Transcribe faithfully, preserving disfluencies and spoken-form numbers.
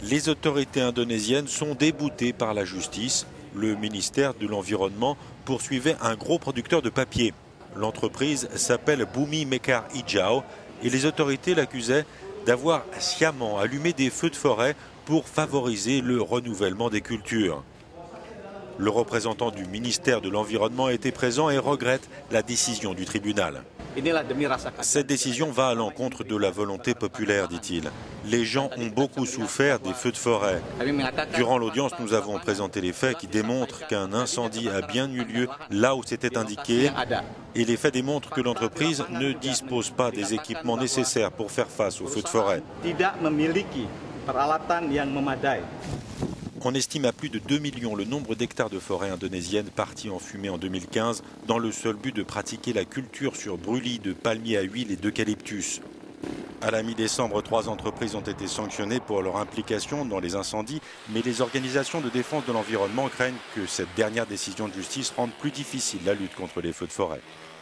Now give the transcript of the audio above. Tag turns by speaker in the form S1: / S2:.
S1: Les autorités indonésiennes sont déboutées par la justice. Le ministère de l'Environnement poursuivait un gros producteur de papier. L'entreprise s'appelle Bumi Mekar Hijau et les autorités l'accusaient d'avoir sciemment allumé des feux de forêt pour favoriser le renouvellement des cultures. Le représentant du ministère de l'Environnement était présent et regrette la décision du tribunal. Cette décision va à l'encontre de la volonté populaire, dit-il. Les gens ont beaucoup souffert des feux de forêt. Durant l'audience, nous avons présenté les faits qui démontrent qu'un incendie a bien eu lieu là où c'était indiqué. Et les faits démontrent que l'entreprise ne dispose pas des équipements nécessaires pour faire face aux feux de forêt. On estime à plus de deux millions le nombre d'hectares de forêt indonésienne partis en fumée en deux mille quinze dans le seul but de pratiquer la culture sur brûlis de palmiers à huile et d'eucalyptus. À la mi-décembre, trois entreprises ont été sanctionnées pour leur implication dans les incendies, mais les organisations de défense de l'environnement craignent que cette dernière décision de justice rende plus difficile la lutte contre les feux de forêt.